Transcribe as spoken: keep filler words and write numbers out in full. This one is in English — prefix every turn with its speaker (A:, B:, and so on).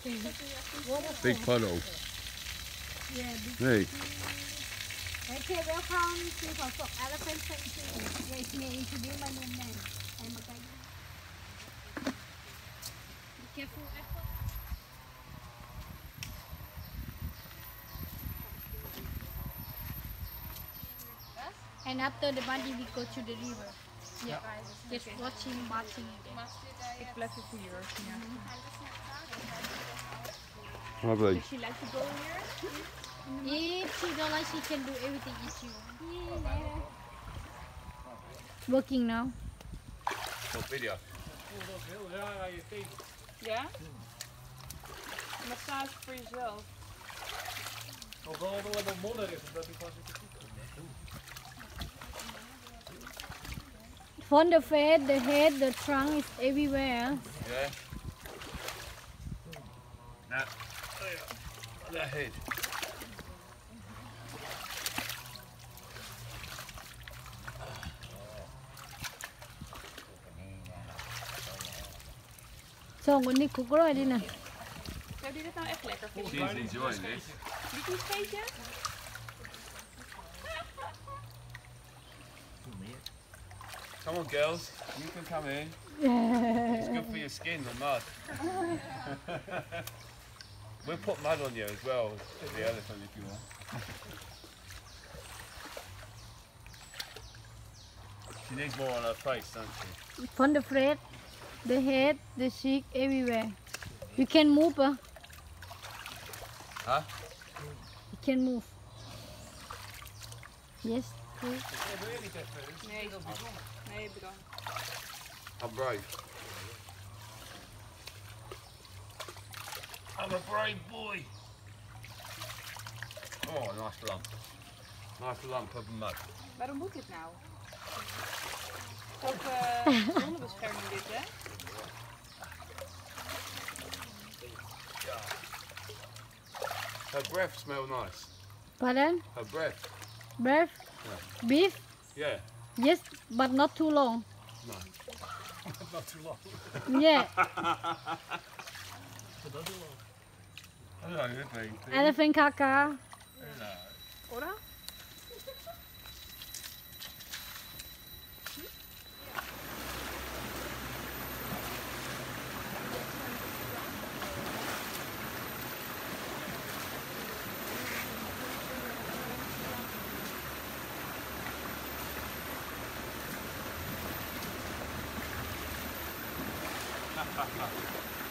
A: Big puddle.
B: Yeah, big.
A: Hey.
B: Okay, welcome to Khao Elephant Sanctuary. Yes, may I introduce my name then. I'm a guide. Be careful, Apple. And after the body, we go to the river. Yeah, just watching, watching.
C: Ik blijf hier voor je. Ja.
A: Lovely.
C: Does she like to go here?
B: If she don't like, she can do everything if she wants. Working now.
A: What video?
C: Ja? Massage voor jezelf.
D: Hoewel er wel wat modder is, omdat hij vast niet goed komt.
B: From the face, the head, the trunk is everywhere.
A: Yeah. That. The head.
B: Zo, moet niet koeken đi nè.
C: Zou die dit nou echt lekker vinden?
A: She's enjoying this.
C: Niet een scheetje?
A: Come on, girls. You can come in. It's good for your skin, the mud. We'll put mud on you as well, the elephant if you want. She needs more on her face, doesn't she?
B: From the face, the head, the cheek, everywhere. You can move. Uh.
A: Huh?
B: You can move. Yes. Please.
C: Nee, nee, bedankt.
A: I'm brave. I'm a brave boy. Oh, a nice lump. Nice lump of mud.
C: Waarom moet dit nou? Ook uh, zonnebescherming dit, hè?
A: Her breath smells nice.
B: Pardon?
A: Her breath.
B: Beef?
A: Yeah.
B: Beef?
A: Yeah.
B: Yes, but not too long.
A: No.
D: Not too long.
B: Yeah.
A: Hello, everything.
B: Elephant caca.
A: Hello.
C: Ora?
A: Ha ha ha.